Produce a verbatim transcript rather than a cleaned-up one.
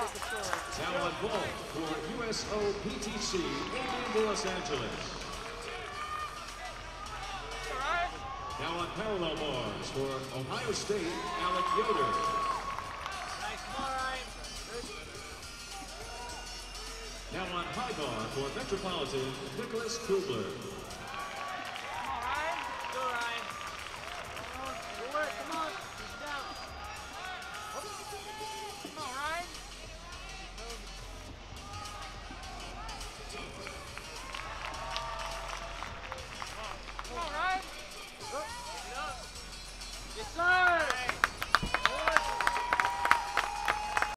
Now on vault for U S O P T C in Los Angeles. Now on parallel bars for Ohio State, Alec Yoder. Now on high bar for Metropolitan, Nicholas Kubler.